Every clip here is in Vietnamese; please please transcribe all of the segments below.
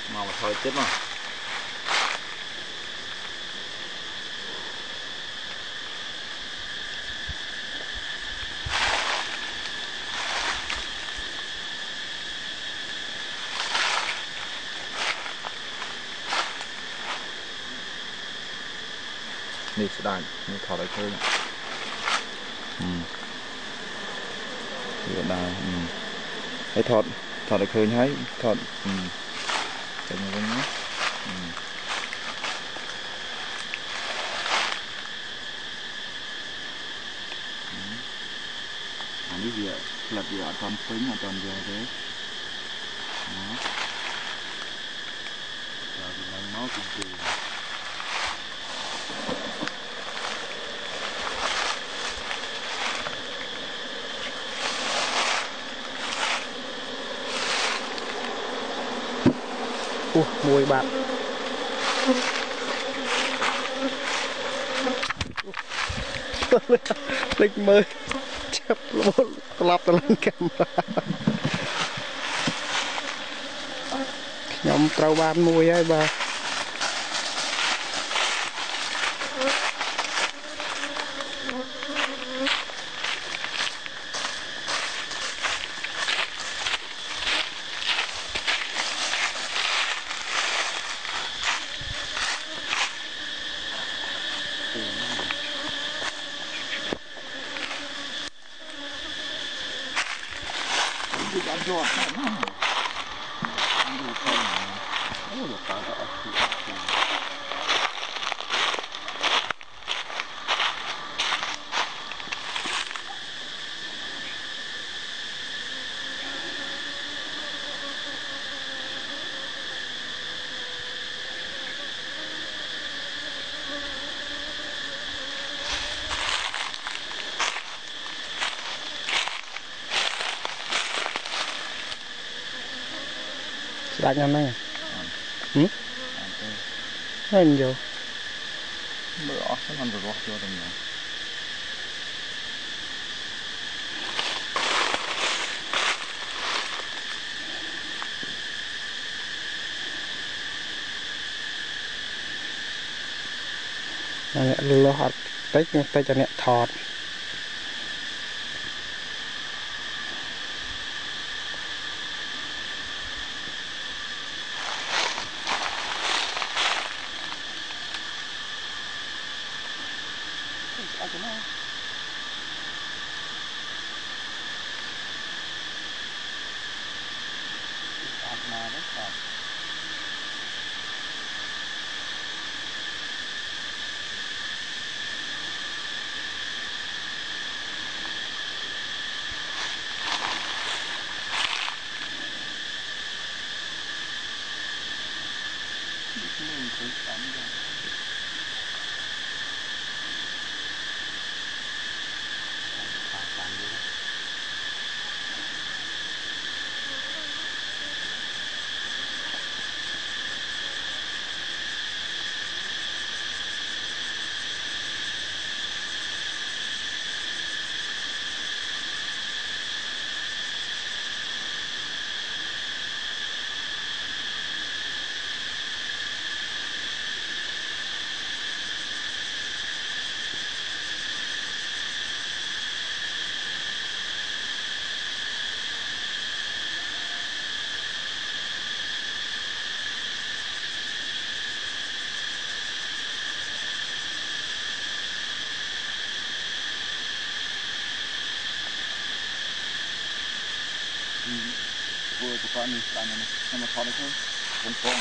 màu thôi chết màนี่สดายนี่ถอดอะไรเคยนี่ได้ให้ถอดอะไรเคยให้ถอดเป็นยังไงนะอันนี้เดี๋ยวหลับเดี๋ยวตอนปิ้งตอนเดียวเลยนะเราจะนั่งน้อจริงมวยบาดเล็กมือจับหลับตะลังกันยอมเตาบานมวยไอ้บ้าดูการยอดมากดูคนโอ้ยตาก็ออกคือĐặt nhanh đấy Hình vô Bữa đó sẽ làm rồi cho đừng nhớ Nó hạt tích cho nẹ thọt vừa của con này là này mà thò được thôi con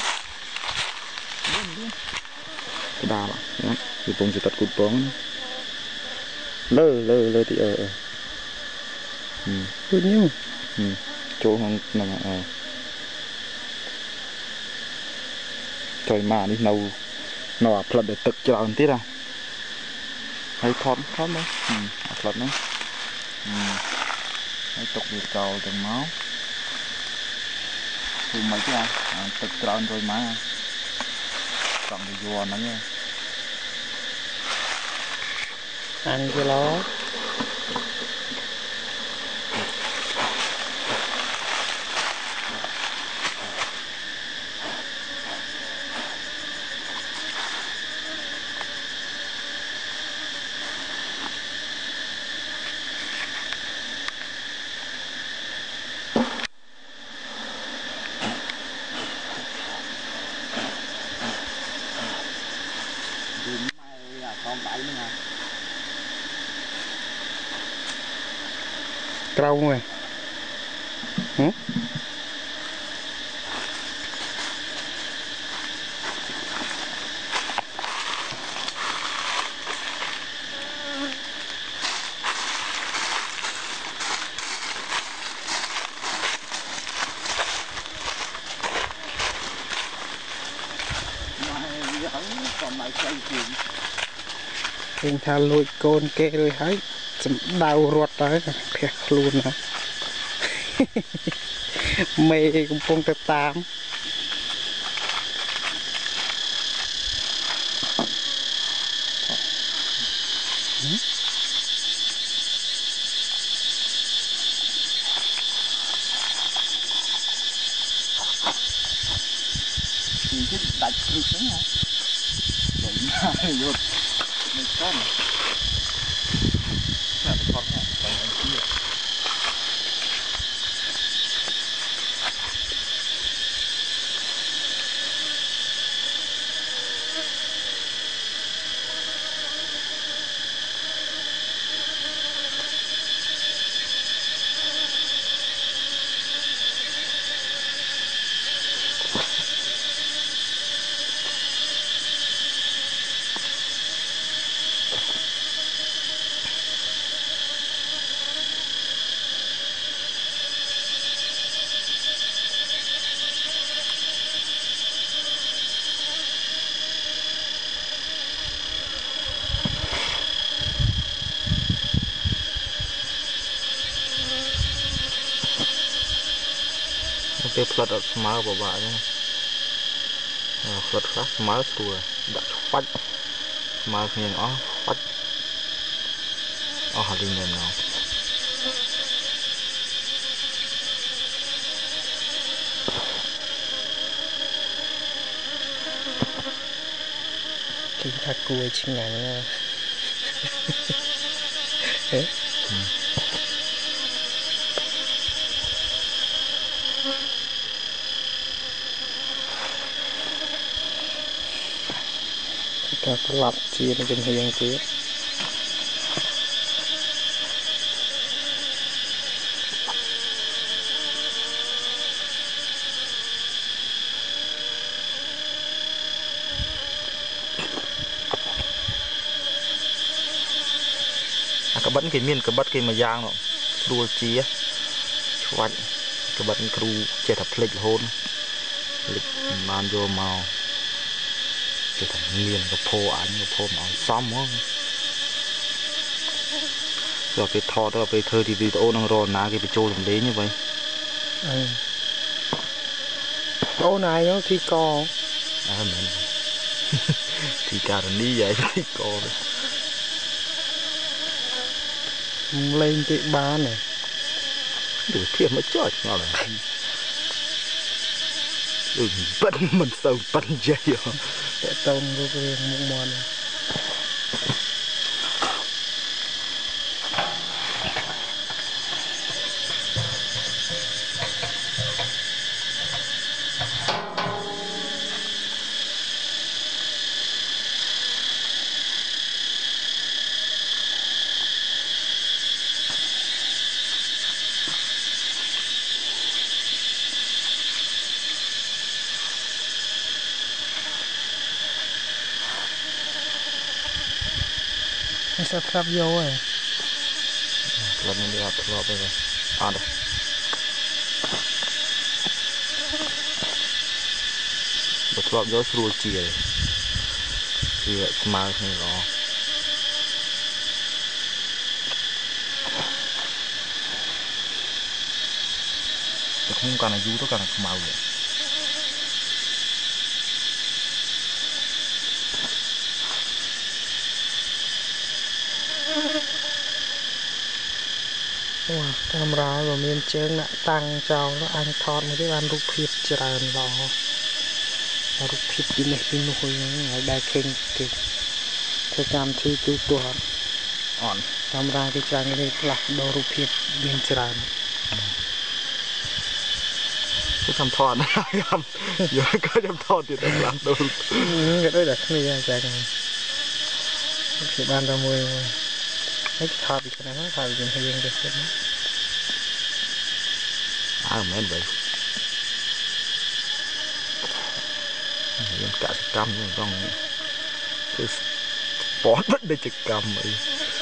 cái đào ạ thì bông chỉ tật cụt bóng lơ thì Good nhiêu chỗ không nằm trời mà đi nâu nó phật để tực cho anh tí ra hay thon đấy phật đấy hay tục việc cầu từng máu thì mấy cái tực tròn rồi má còn bị vua nó nha ăn cái ló trâu rồi hử? Hình thà lùi côn kê rồi hãy đau ruột đấy thiệt luôn hả mê cũng phong tập 8 đặt được đấy hả? Đấy rồi. Mình con. Là con này, con anh kia. Cái flood ở smart của bạn nhé, flood khác smart tua đặt phát smart nhìn ó phát ó hạt linh lên nào Kinh thật cùi chừng ngắn ta lặp chia nó trong hiên kia các bánh cái miên các bát cái mà giang nó đua chia choạch các bánh kêu chơi thật lịch hôn lịch man vô màu chơi thật miên cái phô màu xóm quá rồi cái thọ đó cái thơ thì video đang rồi ná cái trôi làm đến như vậy ô này nó thì co mình thì cả là đi vậy thì co lên cái ba này đủ thiệt mới chọi nó là bận mình sâu bận dây rồi để tông vô cái một món này sắp sắp vô rồi lần này đi học lọp rồi đây bật lọp gió xua chìa thì smart này đó không cần là du tất cả là màu vậy camera của mình chơi nạ tăng cho nó anh thọt một cái ăn rút phít tràn vào rút phít đi này đi nuôi ở đây kinh kì cái cam thi tu tuần camera cái trang này là đồ rút phít bên tràn cái thăm thọt này làm giờ có thăm thọt thì đang làm đồ cái đó là cái này trang này thì ban ra mùi cái thọt thì cái này nó thọt thì mình hay dùng được mến vậy cả sự cam nhưng con cái sport vẫn để trực cam vậy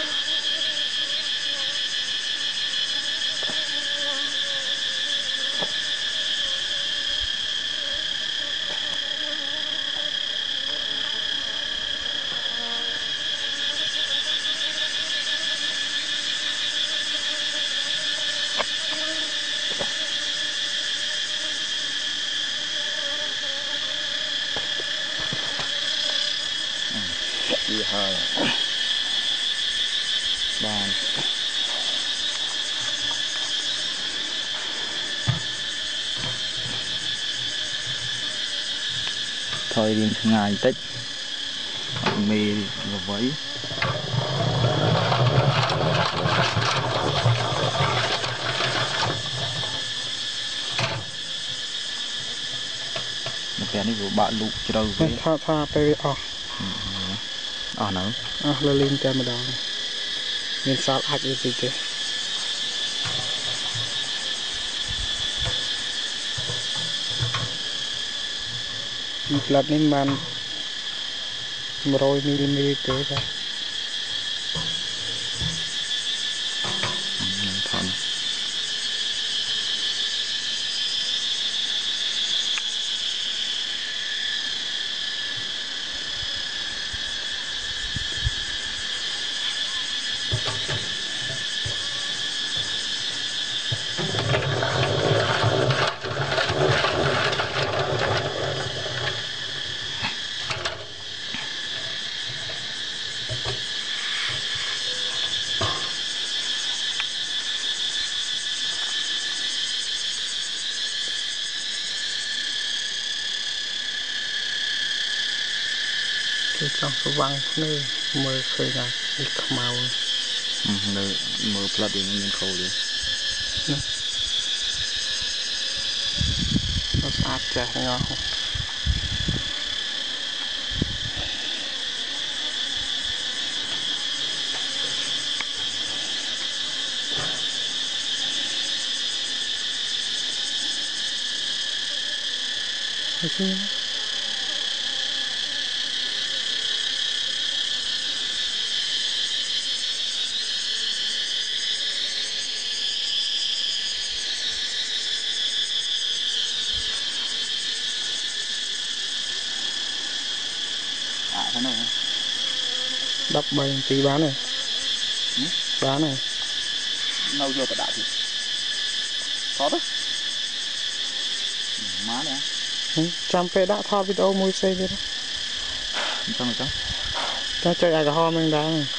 đi hơi bàn thời điểm ngày Tết mì là vậy một cái này của bạn lục cho đâu vậy thaไป nữa เราลินแต่มาดองมีซอสอัดอีกทีมีกลัดนี่มัน100 มิลลิเมตรครับคือจังสว่างนี่มือเคยนะมีขมาวเลยมือพลัดเองยังเขาเลยเราสะอาดใจเงาโอเค thế này đắp bay tí bán này bán này nâu vô cả đại thì có đó má này trăm phê đã thao video môi xe vậy đó trong cho chơi alcohol mình đang